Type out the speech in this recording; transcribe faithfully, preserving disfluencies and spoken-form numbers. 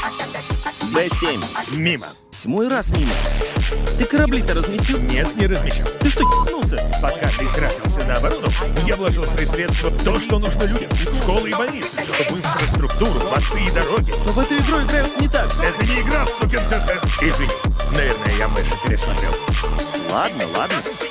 Б семь. Мимо. Восьмой раз мимо. Ты корабли-то разместил? Нет, не размещал. Ты что, ебнулся? Пока ты тратился на оборону, я вложил свои средства в то, что нужно людям. Школы и больницы, чтобы инфраструктуру, мосты и дороги. Но в эту игру играют не так. Это не игра, сукин ты сын. Извини, наверное, я мыши пересмотрел. Ладно, ладно.